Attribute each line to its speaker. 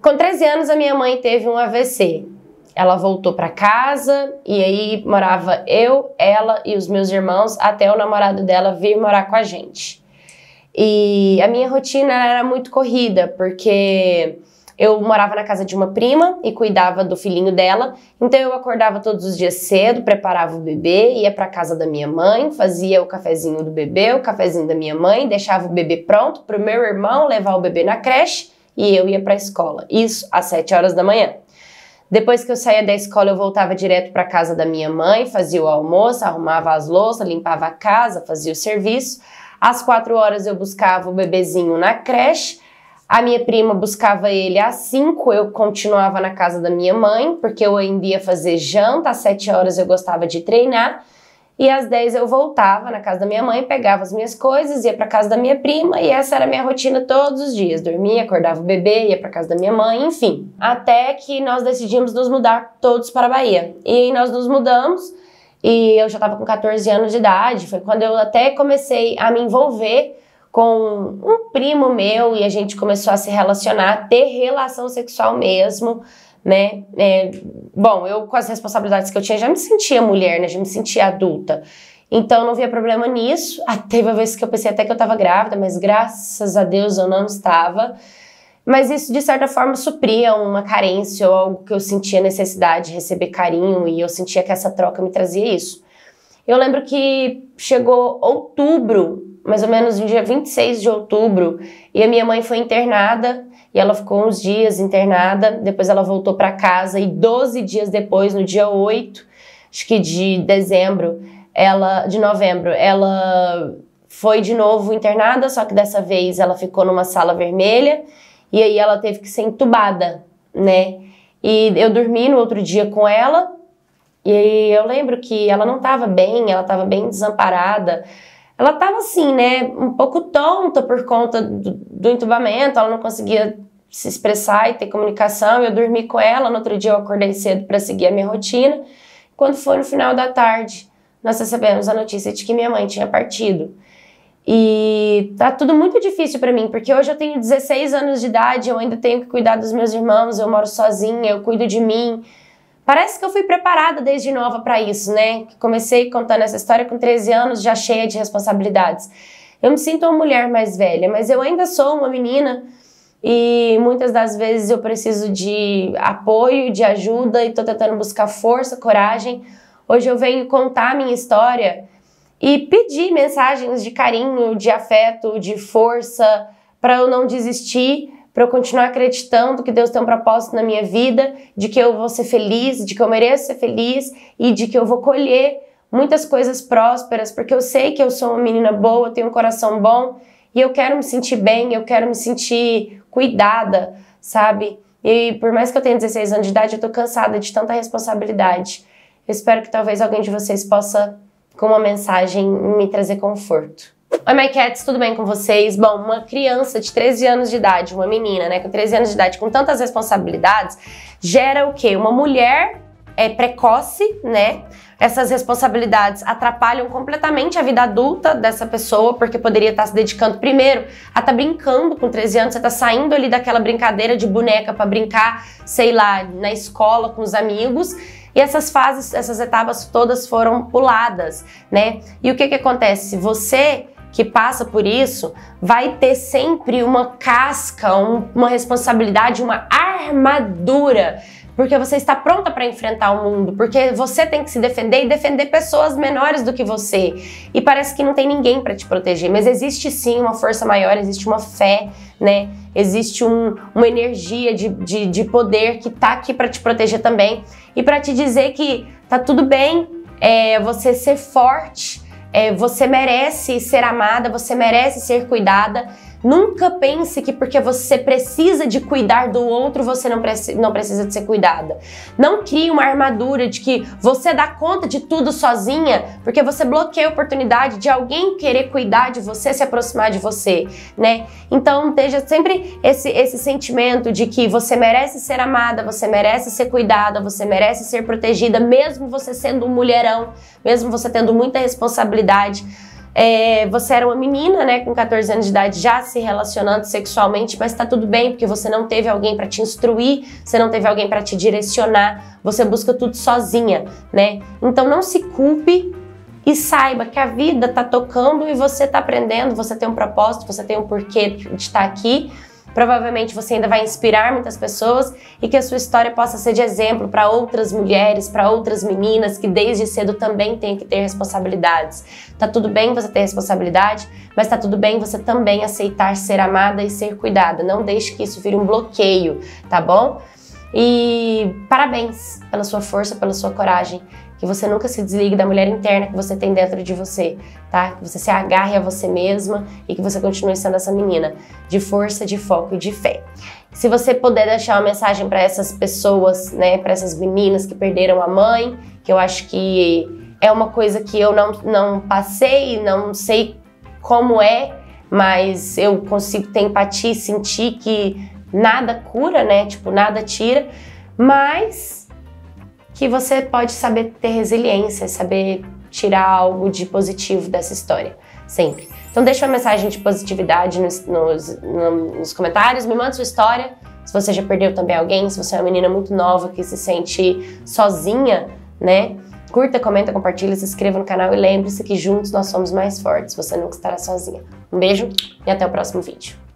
Speaker 1: Com 13 anos, a minha mãe teve um AVC. Ela voltou para casa e aí morava eu, ela e os meus irmãos até o namorado dela vir morar com a gente. E a minha rotina era muito corrida, porque eu morava na casa de uma prima e cuidava do filhinho dela, então eu acordava todos os dias cedo, preparava o bebê, ia para casa da minha mãe, fazia o cafezinho do bebê, o cafezinho da minha mãe, deixava o bebê pronto para o meu irmão levar o bebê na creche e eu ia para a escola. Isso às 7 horas da manhã. Depois que eu saía da escola, eu voltava direto para casa da minha mãe, fazia o almoço, arrumava as louças, limpava a casa, fazia o serviço. Às 4 horas eu buscava o bebezinho na creche. A minha prima buscava ele às 5, eu continuava na casa da minha mãe, porque eu ainda ia fazer janta, às 7 horas eu gostava de treinar, e às 10 eu voltava na casa da minha mãe, pegava as minhas coisas, ia para casa da minha prima, e essa era a minha rotina todos os dias. Dormia, acordava o bebê, ia para casa da minha mãe, enfim. Até que nós decidimos nos mudar todos para a Bahia. E aí nós nos mudamos, e eu já estava com 14 anos de idade, foi quando eu até comecei a me envolver com um primo meu e a gente começou a se relacionar, ter relação sexual mesmo, né? Bom, eu com as responsabilidades que eu tinha já me sentia mulher, né? Já me sentia adulta. Então não via problema nisso. Teve uma vez que eu pensei até que eu estava grávida, mas graças a Deus eu não estava. Mas isso de certa forma supria uma carência ou algo que eu sentia necessidade de receber carinho e eu sentia que essa troca me trazia isso. Eu lembro que chegou outubro, mais ou menos no dia 26 de outubro, e a minha mãe foi internada, e ela ficou uns dias internada, depois ela voltou para casa, e 12 dias depois, no dia 8, acho que de novembro, ela foi de novo internada, só que dessa vez ela ficou numa sala vermelha, e aí ela teve que ser entubada, né? E eu dormi no outro dia com ela, e eu lembro que ela não estava bem, ela estava bem desamparada. Ela estava assim, né, um pouco tonta por conta do entubamento, ela não conseguia se expressar e ter comunicação. Eu dormi com ela, no outro dia eu acordei cedo para seguir a minha rotina. Quando foi no final da tarde, nós recebemos a notícia de que minha mãe tinha partido. E tá tudo muito difícil para mim, porque hoje eu tenho 16 anos de idade, eu ainda tenho que cuidar dos meus irmãos, eu moro sozinha, eu cuido de mim. Parece que eu fui preparada desde nova para isso, né? Comecei contando essa história com 13 anos, já cheia de responsabilidades. Eu me sinto uma mulher mais velha, mas eu ainda sou uma menina e muitas das vezes eu preciso de apoio, de ajuda e tô tentando buscar força, coragem. Hoje eu venho contar a minha história e pedir mensagens de carinho, de afeto, de força, para eu não desistir, para eu continuar acreditando que Deus tem um propósito na minha vida, de que eu vou ser feliz, de que eu mereço ser feliz e de que eu vou colher muitas coisas prósperas, porque eu sei que eu sou uma menina boa, eu tenho um coração bom e eu quero me sentir bem, eu quero me sentir cuidada, sabe? E por mais que eu tenha 16 anos de idade, eu tô cansada de tanta responsabilidade. Eu espero que talvez alguém de vocês possa, com uma mensagem, me trazer conforto. Oi, My Cats, tudo bem com vocês? Bom, uma criança de 13 anos de idade, uma menina, né, com 13 anos de idade, com tantas responsabilidades, gera o quê? Uma mulher precoce, né? Essas responsabilidades atrapalham completamente a vida adulta dessa pessoa, porque poderia estar se dedicando primeiro a estar brincando com 13 anos, você tá saindo ali daquela brincadeira de boneca para brincar, sei lá, na escola com os amigos. E essas fases, essas etapas todas foram puladas, né? E o que que acontece? Você que passa por isso vai ter sempre uma casca, uma responsabilidade, uma armadura, porque você está pronta para enfrentar o mundo, porque você tem que se defender e defender pessoas menores do que você. E parece que não tem ninguém para te proteger, mas existe sim uma força maior, existe uma fé, né? Existe uma energia de poder que tá aqui para te proteger também e para te dizer que tá tudo bem, você ser forte, você merece ser amada, você merece ser cuidada. Nunca pense que porque você precisa de cuidar do outro, você não precisa de ser cuidada. Não crie uma armadura de que você dá conta de tudo sozinha, porque você bloqueia a oportunidade de alguém querer cuidar de você, se aproximar de você, né? Então, esteja sempre esse sentimento de que você merece ser amada, você merece ser cuidada, você merece ser protegida, mesmo você sendo um mulherão, mesmo você tendo muita responsabilidade. Você era uma menina, né, com 14 anos de idade, já se relacionando sexualmente, mas tá tudo bem, porque você não teve alguém para te instruir, você não teve alguém para te direcionar, você busca tudo sozinha, né? Então não se culpe e saiba que a vida tá tocando e você tá aprendendo, você tem um propósito, você tem um porquê de estar aqui. Provavelmente você ainda vai inspirar muitas pessoas e que a sua história possa ser de exemplo para outras mulheres, para outras meninas que desde cedo também têm que ter responsabilidades. Tá tudo bem você ter responsabilidade, mas tá tudo bem você também aceitar ser amada e ser cuidada. Não deixe que isso vire um bloqueio, tá bom? E parabéns pela sua força, pela sua coragem. Que você nunca se desligue da mulher interna que você tem dentro de você, tá? Que você se agarre a você mesma e que você continue sendo essa menina de força, de foco e de fé. Se você puder deixar uma mensagem para essas pessoas, né, para essas meninas que perderam a mãe, que eu acho que é uma coisa que eu não passei, não sei como é, mas eu consigo ter empatia e sentir que nada cura, né? Tipo, nada tira, mas que você pode saber ter resiliência, saber tirar algo de positivo dessa história, sempre. Então deixa uma mensagem de positividade nos comentários, me manda sua história, se você já perdeu também alguém, se você é uma menina muito nova que se sente sozinha, né? Curta, comenta, compartilha, se inscreva no canal e lembre-se que juntos nós somos mais fortes, você nunca estará sozinha. Um beijo e até o próximo vídeo.